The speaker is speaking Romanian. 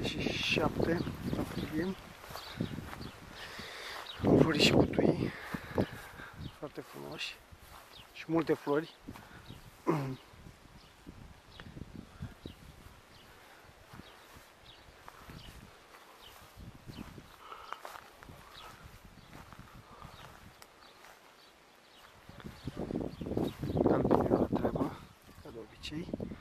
27 aprilie. Am înflorit și butuii, foarte frumoși și multe flori. Am bine la treabă, ca de obicei.